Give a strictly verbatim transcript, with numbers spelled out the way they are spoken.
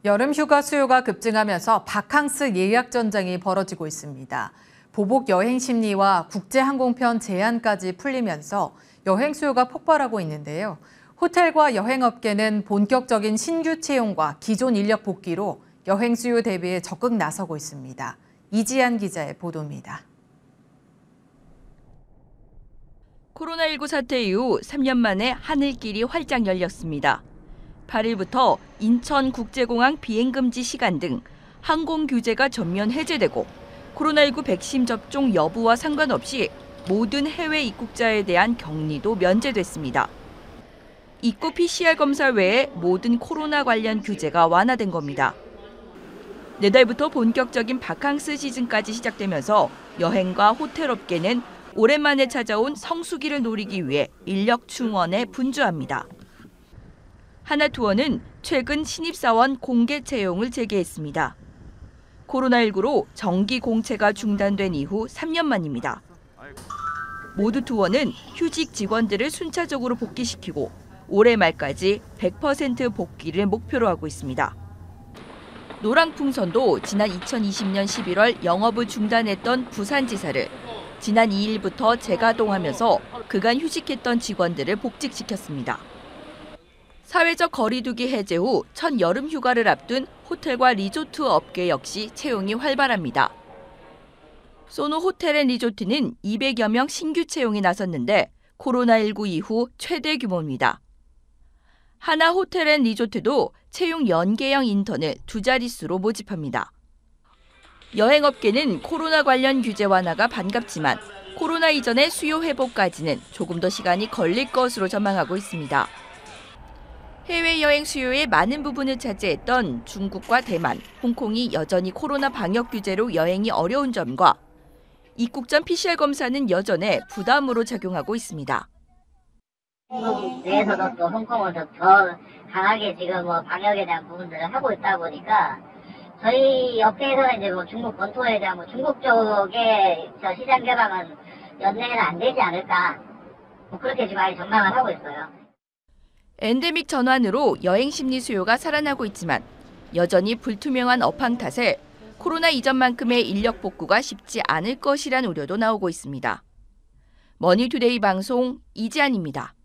여름 휴가 수요가 급증하면서 바캉스 예약 전쟁이 벌어지고 있습니다. 보복 여행 심리와 국제 항공편 제한까지 풀리면서 여행 수요가 폭발하고 있는데요. 호텔과 여행업계는 본격적인 신규 채용과 기존 인력 복귀로 여행 수요 대비에 적극 나서고 있습니다. 이지한 기자의 보도입니다. 코로나십구 사태 이후 삼 년 만에 하늘길이 활짝 열렸습니다. 팔 일부터 인천국제공항 비행금지 시간 등 항공 규제가 전면 해제되고 코로나십구 백신 접종 여부와 상관없이 모든 해외 입국자에 대한 격리도 면제됐습니다. 입국 피씨알 검사 외에 모든 코로나 관련 규제가 완화된 겁니다. 내달부터 본격적인 바캉스 시즌까지 시작되면서 여행과 호텔 업계는 오랜만에 찾아온 성수기를 노리기 위해 인력 충원에 분주합니다. 하나투어는 최근 신입사원 공개 채용을 재개했습니다. 코로나십구로 정기 공채가 중단된 이후 삼 년 만입니다. 모두투어는 휴직 직원들을 순차적으로 복귀시키고 올해 말까지 백 퍼센트 복귀를 목표로 하고 있습니다. 노랑풍선도 지난 이천이십 년 십일월 영업을 중단했던 부산지사를 지난 이 일부터 재가동하면서 그간 휴직했던 직원들을 복직시켰습니다. 사회적 거리두기 해제 후 첫 여름 휴가를 앞둔 호텔과 리조트 업계 역시 채용이 활발합니다. 소노 호텔앤리조트는 이백여 명 신규 채용이 나섰는데 코로나십구 이후 최대 규모입니다. 하나 호텔앤리조트도 채용 연계형 인턴을 두 자릿수로 모집합니다. 여행업계는 코로나 관련 규제 완화가 반갑지만 코로나 이전의 수요 회복까지는 조금 더 시간이 걸릴 것으로 전망하고 있습니다. 해외여행 수요의 많은 부분을 차지했던 중국과 대만, 홍콩이 여전히 코로나 방역 규제로 여행이 어려운 점과 입국 전 피씨알 검사는 여전해 부담으로 작용하고 있습니다. 한국 내에서도 또 홍콩은 더 강하게 지금 뭐 방역에 대한 부분들을 하고 있다 보니까 저희 업계에서는 이제 뭐 중국 본토에 대한 뭐 중국 쪽의 저 시장 개방은 연내에는 안 되지 않을까 뭐 그렇게 지금 아예 전망을 하고 있어요. 엔데믹 전환으로 여행 심리 수요가 살아나고 있지만 여전히 불투명한 업황 탓에 코로나 이전만큼의 인력 복구가 쉽지 않을 것이란 우려도 나오고 있습니다. 머니투데이 방송 이지안입니다.